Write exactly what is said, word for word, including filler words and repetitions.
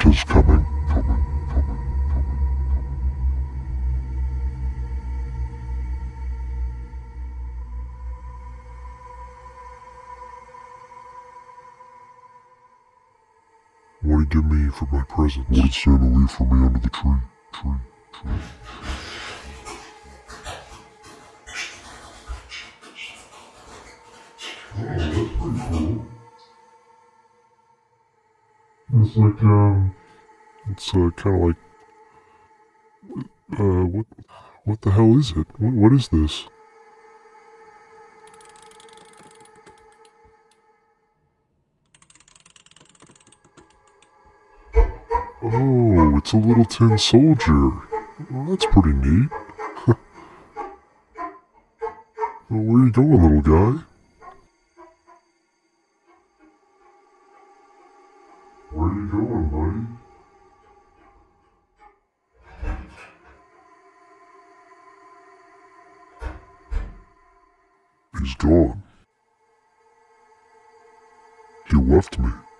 Santa's coming. What did he give me for my presents? What did Santa leave for me under the tree? Tree, tree. Oh, that's pretty cool. It's like, um... It's, uh, kinda like... Uh, what... What the hell is it? What, what is this? Oh, it's a little tin soldier. Well, that's pretty neat. Well, where you going, little guy? Where you going, buddy? He's gone. He left me.